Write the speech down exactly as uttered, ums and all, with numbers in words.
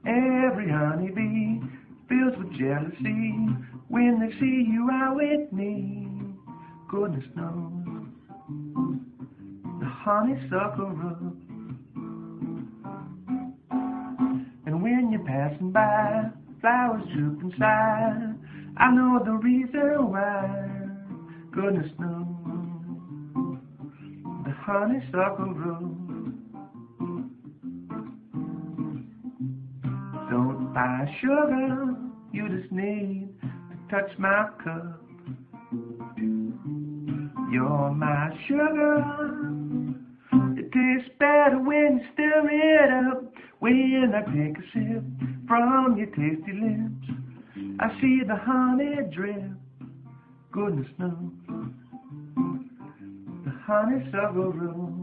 Every honeybee fills with jealousy when they see you out with me. Goodness knows the honeysuckle rub. And when you're passing by, flowers droop inside. I know the reason why. Goodness knows the honeysuckle rub. Don't buy sugar, you just need to touch my cup. You're my sugar. It tastes better when you stir it up. When I take a sip from your tasty lips, I see the honey drip. Goodness knows the honeysuckle rub.